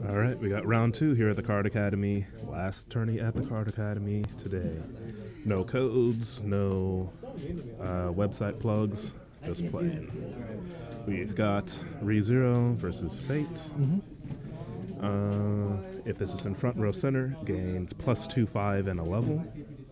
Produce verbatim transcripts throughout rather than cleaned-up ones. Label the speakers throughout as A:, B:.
A: All right, we got round two here at the Card Academy. Last tourney at the Card Academy today. No codes, no uh, website plugs, just playing. We've got ReZero versus Fate.
B: Mm-hmm.
A: Uh, if this is in front row center, gains plus two, five, and a level.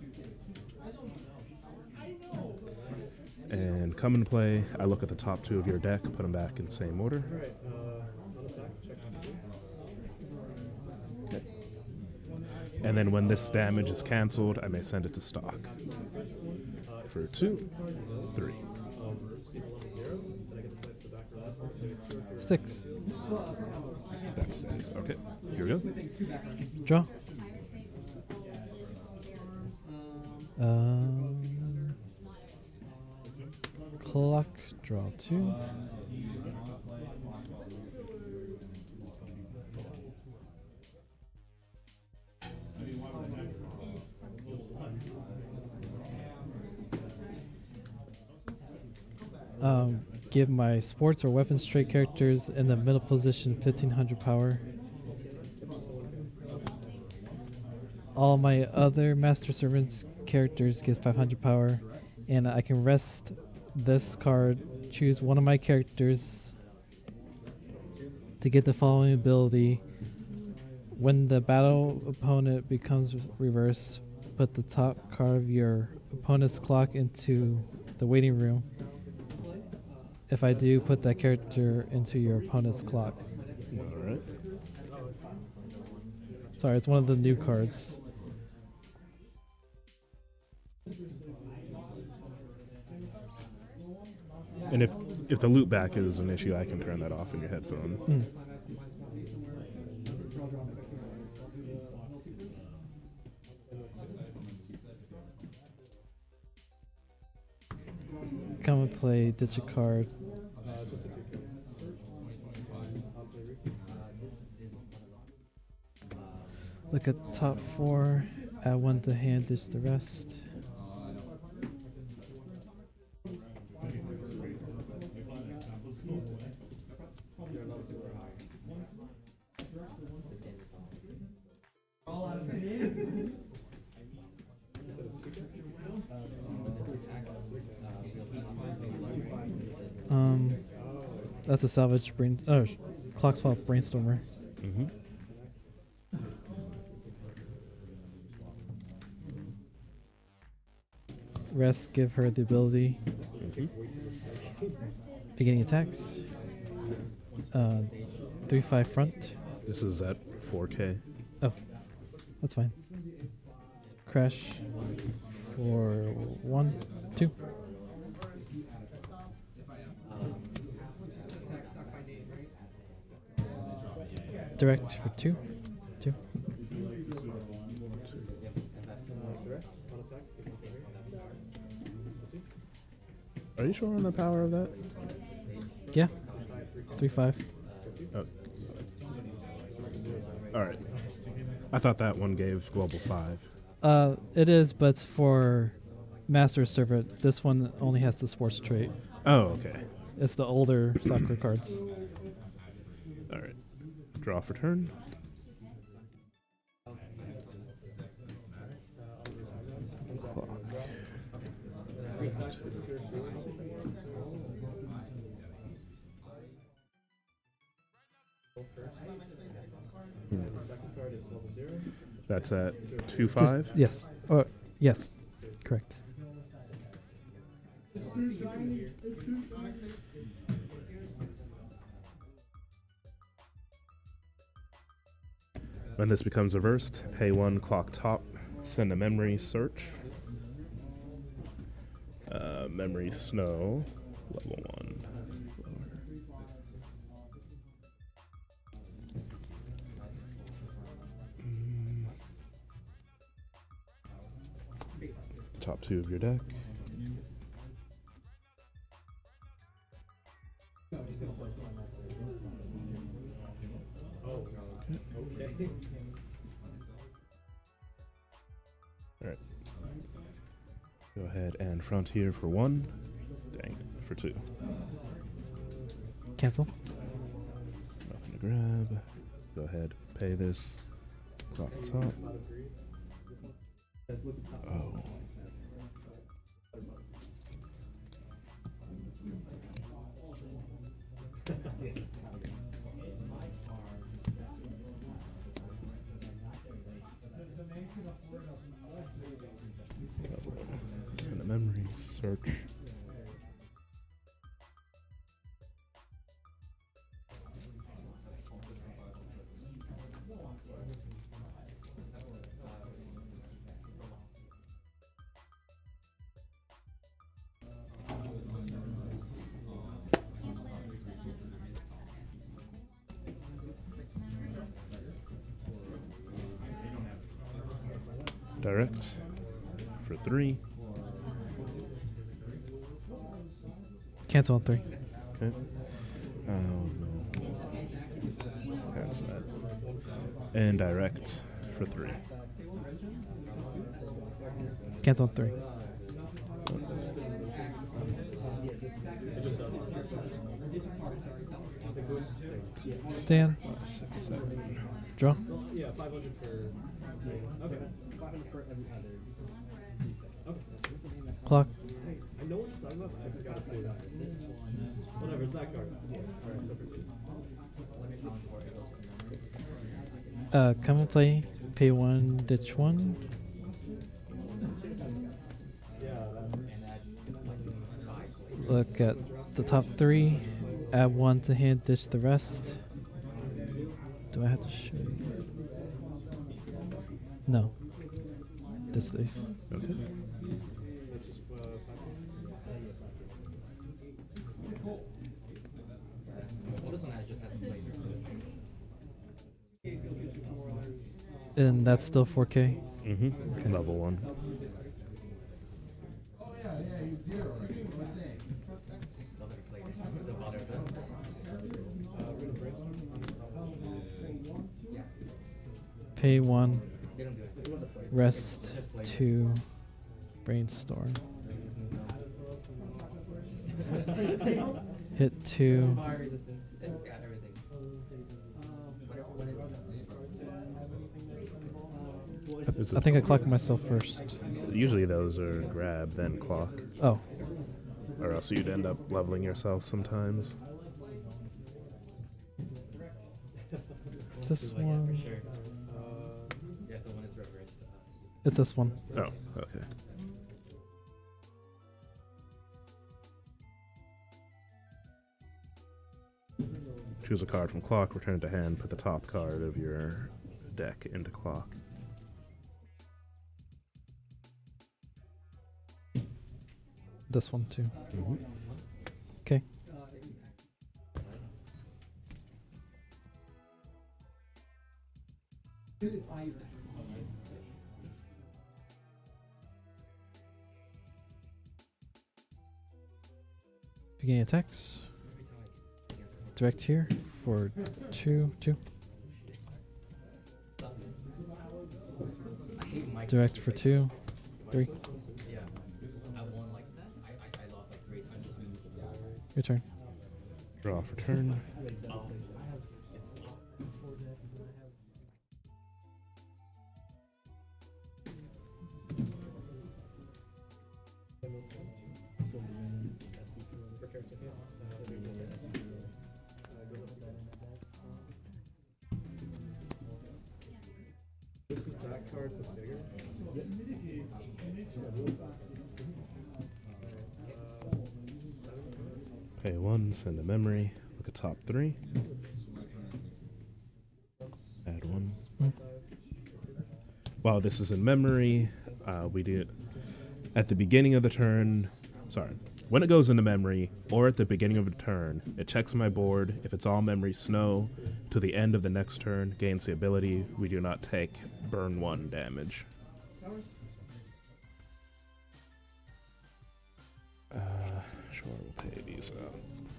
A: And come and play. I look at the top two of your deck, put them back in the same order. Okay. And then when this damage is canceled, I may send it to stock. For two, three.
B: Sticks.
A: That's six. Okay, here we go.
B: Draw. Um, clock, draw two. Um, give my sports or weapons trait characters in the middle position fifteen hundred power. All my other Master Servants characters get five hundred power, and I can rest this card, choose one of my characters to get the following ability. When the battle opponent becomes reverse, put the top card of your opponent's clock into the waiting room. If I do, put that character into your opponent's clock.
A: Alright.
B: Sorry, it's one of the new cards.
A: And if if the loop back is an issue, I can turn that off in your headphone.
B: Mm. Come and play, ditch a card. Look at top four, add one to hand, ditch the rest. Um, that's a salvage brain. Oh, clock swap brainstormer.
A: Mm-hmm.
B: Rest, give her the ability.
A: Mm-hmm.
B: Beginning attacks. Uh, three five front.
A: This is at four K.
B: Oh, that's fine. Crash for one, two. Direct for two, two.
A: Are you sure on the power of that?
B: Yeah, three five.
A: Oh. All right. I thought that one gave global five.
B: Uh, it is, but it's for Master Servant. This one only has the sports trait.
A: Oh, okay.
B: It's the older soccer cards.
A: All right. Draw for turn. Clock. Hmm. That's at two five.
B: Just, yes. Oh, yes. Correct.
A: When this becomes reversed, pay one, clock top, send a memory search. Uh, memory snow, level one. Mm. Top two of your deck. Okay. All right. Go ahead and frontier for one. Dang it, for two.
B: Cancel.
A: Nothing to grab. Go ahead, pay this. Top top. Oh. Send a memory, search. Direct for three.
B: Cancel on three.
A: Okay. Oh no. That's that. And direct for three.
B: Cancel on three. Stand.
A: Five, six, seven.
B: Draw.
C: Yeah, five hundred for. Okay. five hundred for every other. Okay.
B: Clock.
C: I know what you're talking about, but I forgot to say that. Whatever, it's that card. Alright, so for two.
B: Uh, come and play. Pay one, ditch one.
C: Yeah, that's.
B: Look at the top three. Add one to hand, ditch the rest. Do I have to show you? No. Ditch these.
A: Okay.
C: That's just uh, five
B: And that's still four K.
A: Mm-hmm.
B: Okay.
A: Level one.
B: Pay one. Rest two. Brainstorm. Hit two. I think I clocked myself first.
A: Usually those are grab, then clock.
B: Oh.
A: Or else you'd end up leveling yourself sometimes.
B: This one.
C: Uh,
D: Yeah, so when it's reversed.
B: It's this one.
A: Oh, okay. Choose a card from clock, return it to hand, put the top card of your deck into clock.
B: This one too.
A: Mm-hmm.
B: Okay. Beginning attacks. Direct here for two, two. Direct for two, three.
D: Yeah. I won like that. I, I, I lost like three times.
B: Your turn.
A: Draw for turn.
D: Oh.
C: This is that card that's bigger.
A: Pay one, send a memory. Look at top three. Add one.
B: Mm.
A: While this is in memory, uh, we do it at the beginning of the turn. Sorry. When it goes into memory, or at the beginning of the turn, it checks my board. If it's all memory snow, to the end of the next turn, gains the ability. We do not take burn one damage. Uh, sure, we'll pay these out.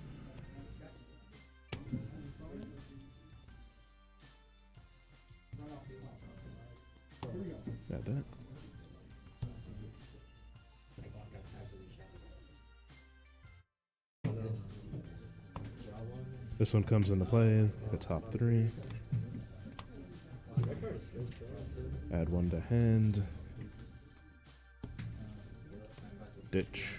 A: Got that. This one comes into play, the top three. Add one to hand. Ditch.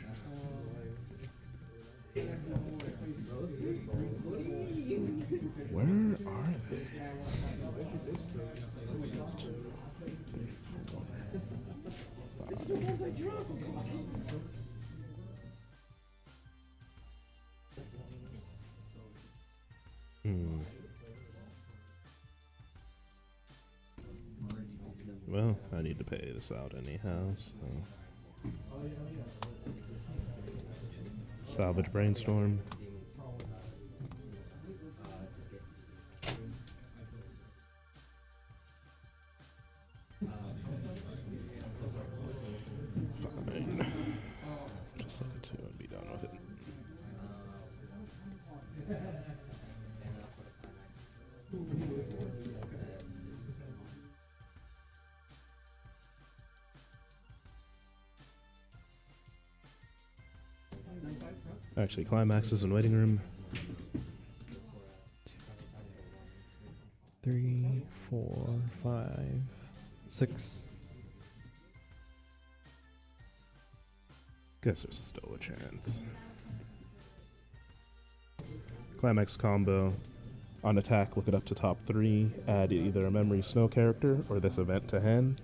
A: Where are they? Hmm. Well, I need to pay this out anyhow, so. Salvage Brainstorm. Fine. Just look at two and be done with it. Actually, climaxes and waiting room.
B: Three, four, five, six.
A: Guess there's still a chance. Climax combo. On attack, look it up to top three. Add either a memory snow character or this event to hand.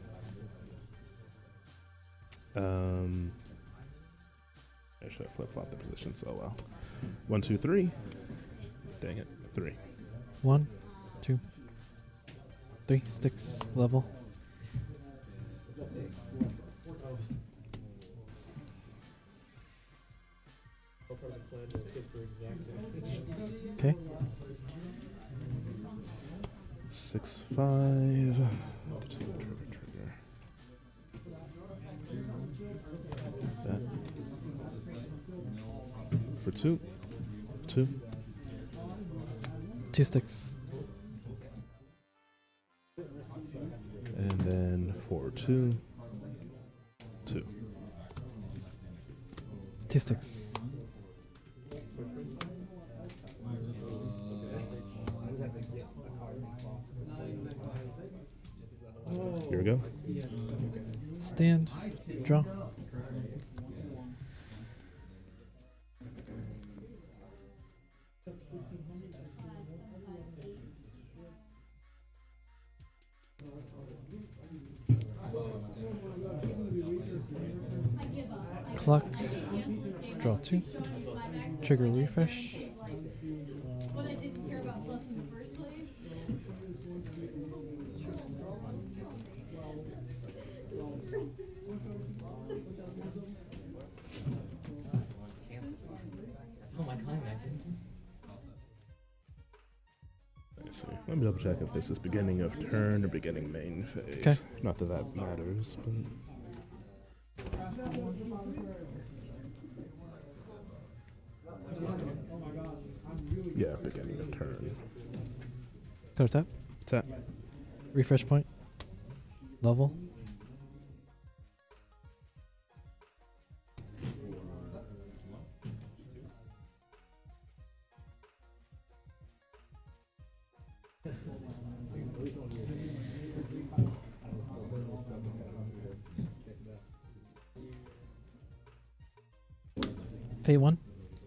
A: Um, I should have flip-flopped the position so well. One, two, three. Dang it. Three.
B: One, two, three. Sticks level. Okay.
A: Six, five. Trigger, trigger. That. For two. Two.
B: Two sticks.
A: And then for two. Two.
B: Two sticks.
A: Here we go.
B: Stand. Draw. Clock. Draw two. Trigger refresh.
E: What I didn't care about plus in the first place.
D: That's all my climaxes.
A: I see. Let me double check if this is beginning of turn or beginning main phase.
B: 'Kay.
A: Not that that matters, but. Yeah, beginning of turn.
B: Color tap.
A: Tap.
B: Refresh point. Level. Pay one.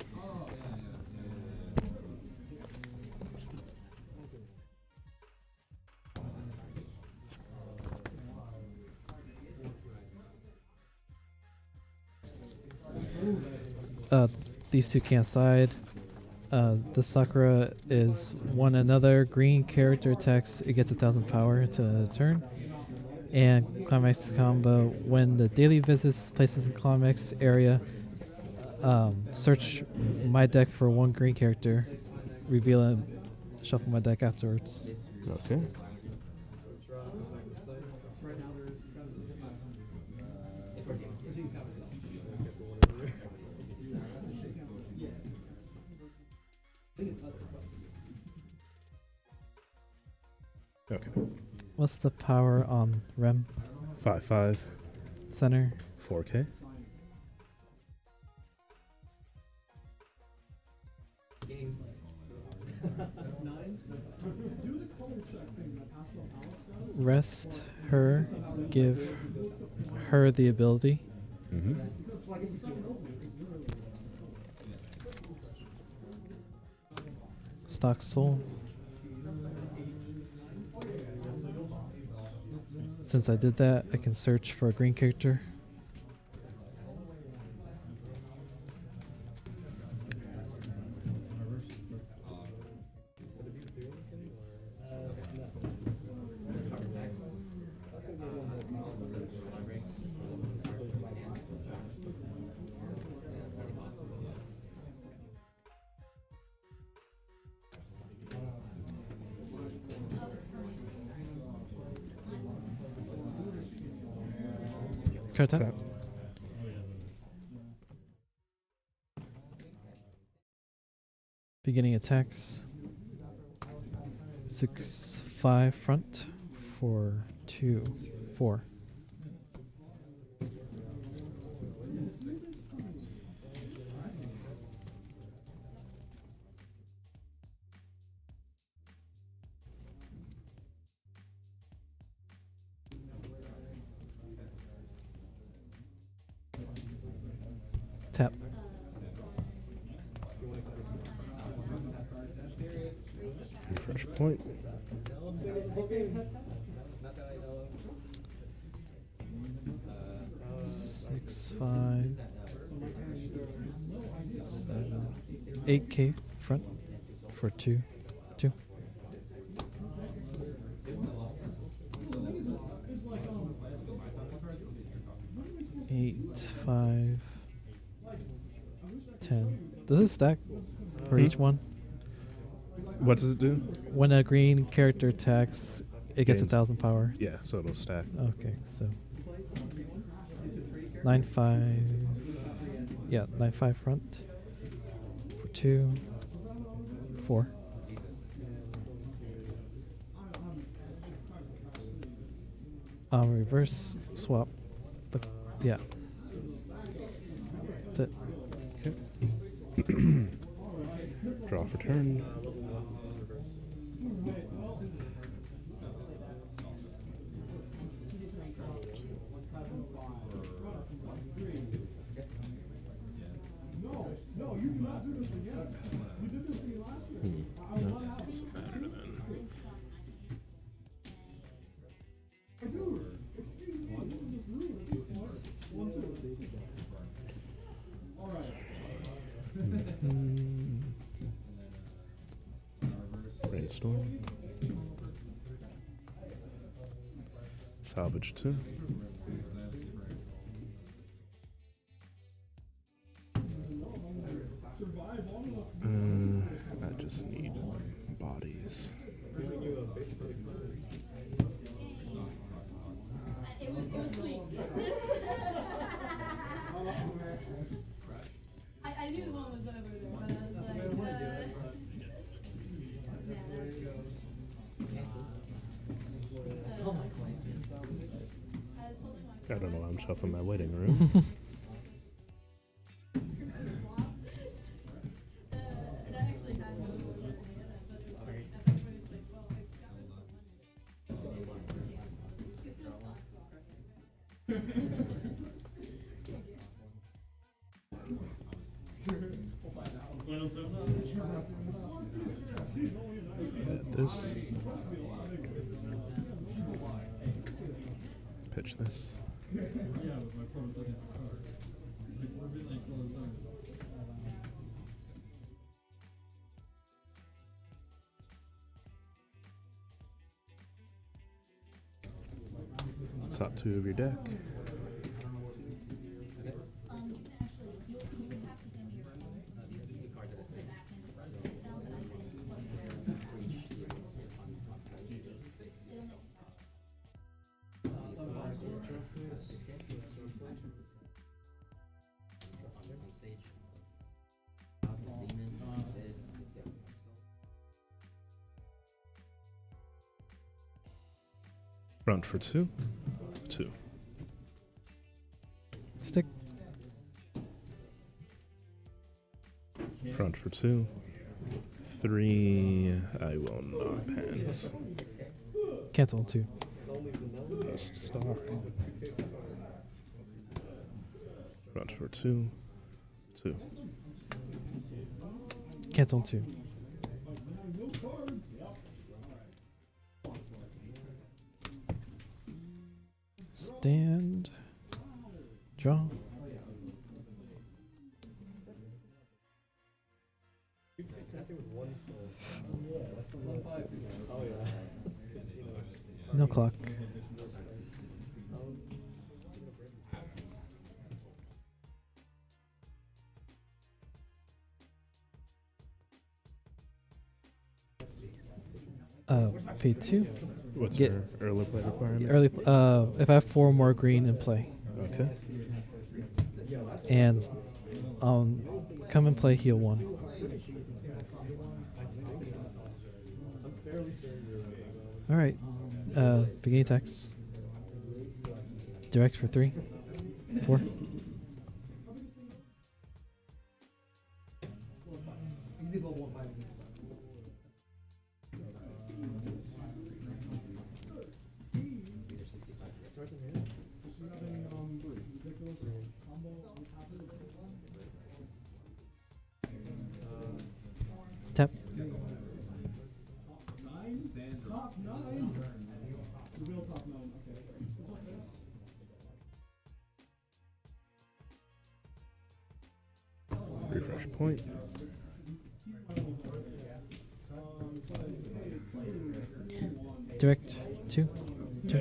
B: Uh, these two can't side. Uh, the Sakura is one another green character attacks. It gets a thousand power to turn. And climax combo. When the daily visits places in climax area, um, search my deck for one green character, reveal and shuffle my deck afterwards.
A: Okay. Okay.
B: What's the power on Rem?
A: Five five.
B: Center.
A: Four K.
B: rest her, give her the ability.
A: Mm-hmm.
B: Stock soul. Since I did that, I can search for a green character. Card tap.
A: Tap.
B: Beginning attacks. Six, five front for two, four. Tap.
A: Refresh point.
B: Six, five, seven, eight K front for two, two. Eight, five, ten. Does it stack for
A: Hmm?
B: each one?
A: What does it do?
B: When a green character attacks, it gets a
A: Gains.
B: thousand power.
A: Yeah, so it'll stack.
B: Okay, so nine five. Yeah, nine five front for two, four. Um, reverse swap. The, yeah. That's it.
A: Okay. Draw for turn. Hmm. No, doesn't matter then. Mm. Brainstorm. Salvage two. Uh, I just need bodies.
E: It was, it was sweet. I, I knew the one was over there, but I was like, uh.
A: I don't know why I'm shuffling my waiting room. Add this. Pitch this. Top two of your deck. Front for two. Two.
B: Stick.
A: Front for two. Three. I will not pants.
B: Cancel two.
A: Just stock. Run for two. Two.
B: Cancel two. Stand. Draw. No clock. Uh, pay two.
A: What's
B: Get-
A: your early play requirement?
B: Early. Pl- uh, if I have four more green in play,
A: Okay.
B: and um, come and play heal one. All right. Uh, beginning attacks. Direct for three, four. Tap.
A: Refresh point.
B: Direct two, two.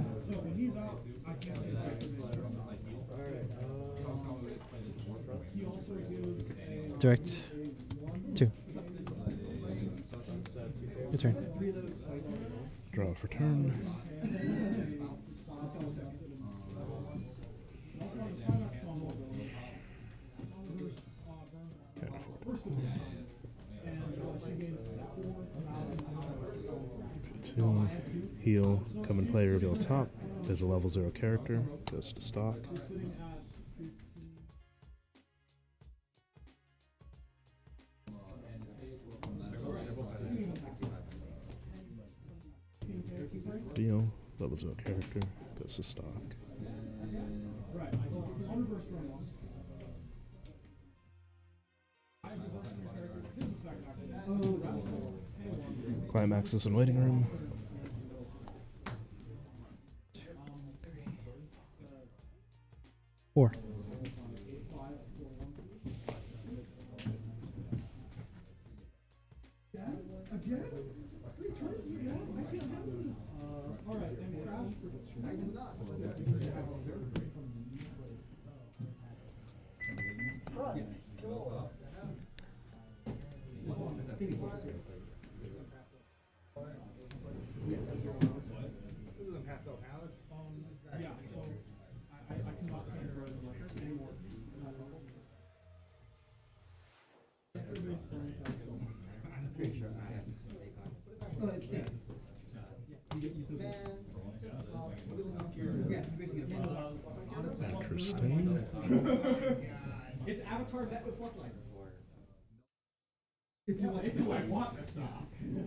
B: Direct two. Your turn.
A: Draw for turn. Can't afford it. Two. Heal. Come and play. Reveal top. There's a level zero character. Goes to stock. Heal. Level zero character. Goes to stock. Climaxes and waiting room.
B: Four.
A: Interesting.
C: It's Avatar met with Floodlight. If you basically I want this stuff.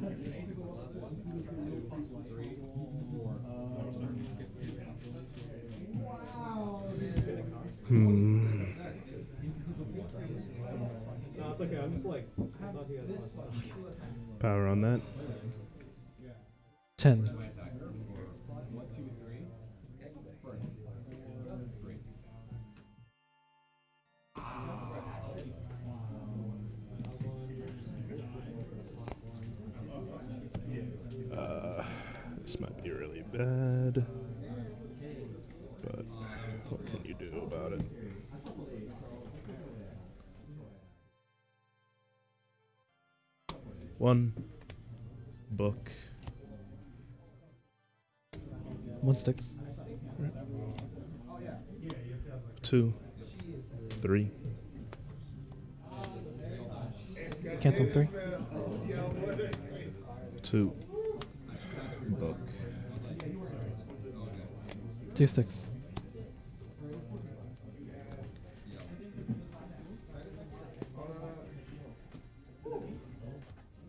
A: Hmm.
C: No, it's okay. I'm just like not here.
A: Power on that.
B: Ten.
A: Uh, this might be really bad. But what can you do about it? One. Book.
B: One sticks.
A: Two. Three.
B: Cancel three.
A: Two. Book.
B: Two sticks.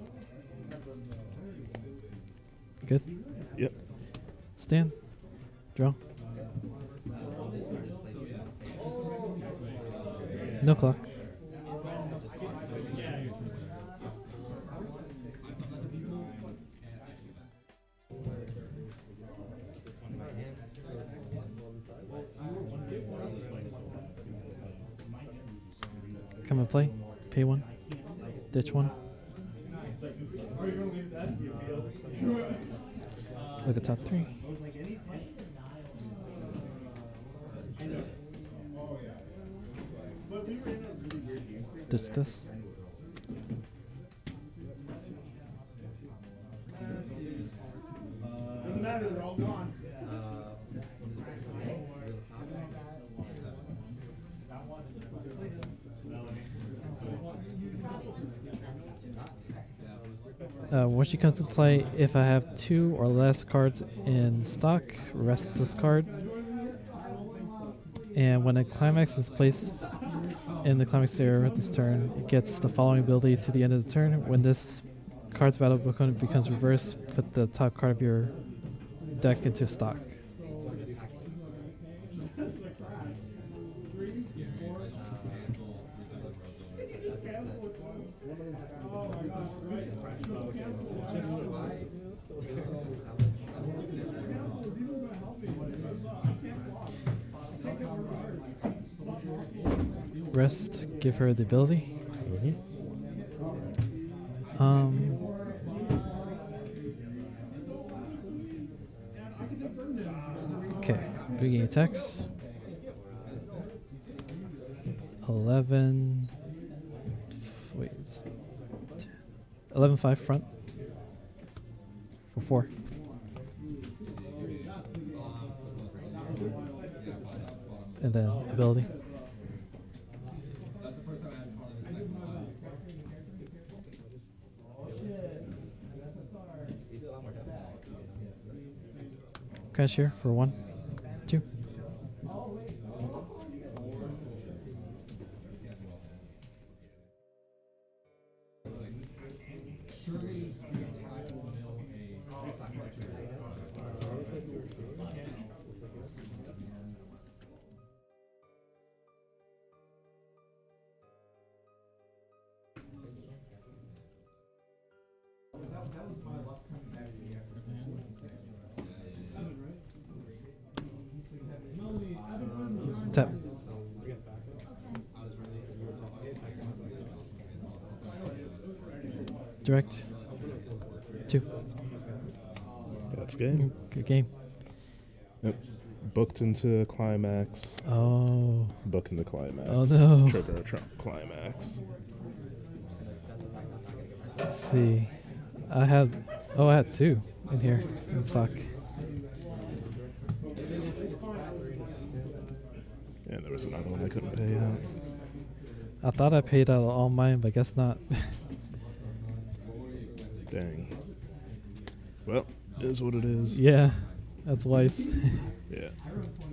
B: Good.
A: Yep.
B: Stand. Draw. No clock. Come and play. Pay one. Ditch one. Look at top three. Ditch this.
C: Doesn't matter, they're all gone.
B: Uh, when she comes to play, if I have two or less cards in stock, rest this card. And when a climax is placed in the climax area this turn, it gets the following ability to the end of the turn. When this card's battle becomes becomes reversed, put the top card of your deck into stock. Rest, give her the ability.
A: Mm-hmm.
B: Um, okay, beginning attacks. Eleven. f- Wait. it's ten, Eleven five front. For four. And then ability. Cashier for one, two. Tap. Direct. Two.
A: That's game.
B: Good game.
A: Yep. Booked into climax.
B: Oh.
A: Book into climax.
B: Oh, no.
A: Trigger a trap climax.
B: Let's see. I had. Oh, I had two in here in stock.
A: Yeah, there was another one I couldn't pay out.
B: I thought I paid out all mine, but guess not.
A: Dang. Well, it is what it is.
B: Yeah, that's wise.
A: Yeah.